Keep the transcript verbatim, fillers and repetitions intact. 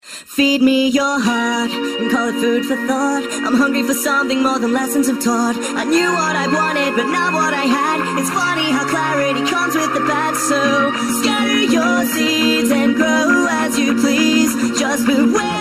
Feed me your heart and call it food for thought. I'm hungry for something more than lessons have taught. I knew what I wanted but not what I had. It's funny how clarity comes with the bad. So scatter your seeds and grow as you please. Just beware.